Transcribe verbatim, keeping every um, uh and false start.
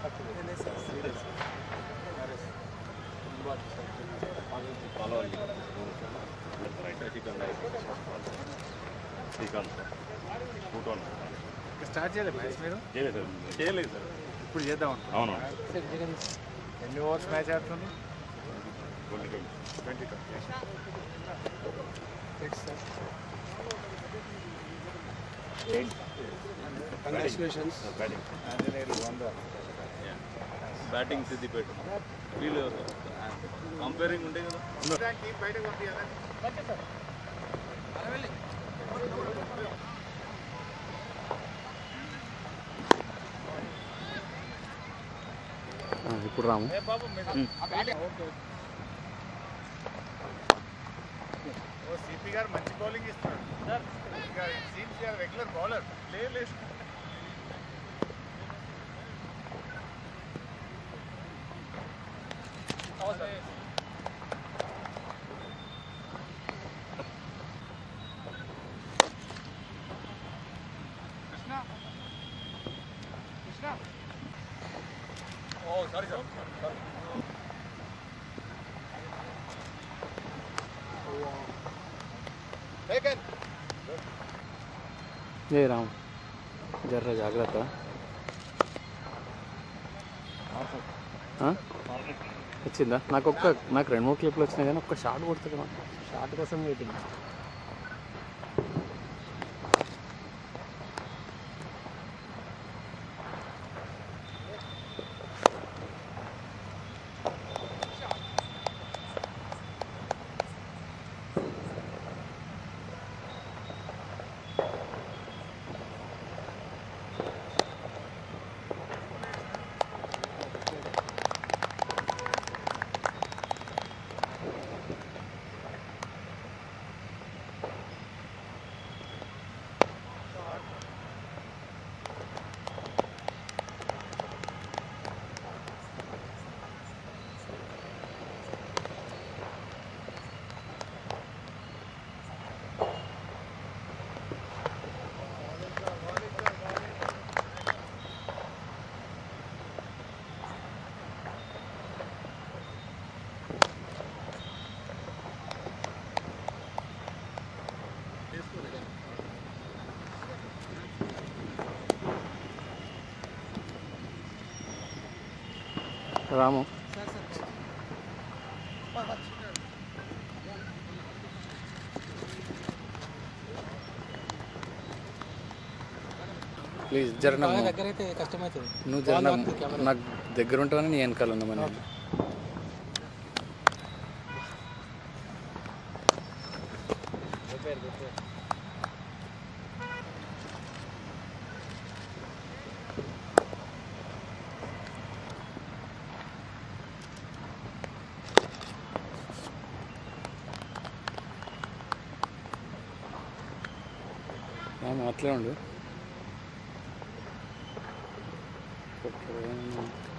start చేయలేదు match మీరు చేయలేదు సార్ ఇప్పుడు చేద్దాం అవును ఎన్ని ఓవర్స్ మ్యాచ్ ఆడుతుంది twenty twenty twenty congratulations Anjaneyulu వంద బ్యాటింగ్ సిద్దిపేట వీళ్ళు కంపేరింగ్ ఉంటే కదా ఇప్పుడు రాము సిపి గారు మంచి బౌలింగ్ ఇస్తున్నారు రెగ్యులర్ బౌలర్ లేదు కృష్ణ కృష్ణ ఓ సారీ సార్ ఏ రాము జర్ర జాగ్రత్త వచ్చిందా నాకు ఒక్క నాకు రెండు మూడు క్లిప్లు వచ్చినాయి కానీ ఒక్క షాట్ కొడుతుంది నాకు షాట్ కోసం వెయిటింగ్ రాము ప్లీజ్ జర దగ్గర అయితే కష్టమవుతుంది నువ్వు జర నాకు దగ్గర ఉంటావని నీ వెనకాల ఉన్నామని అట్లే ఉండు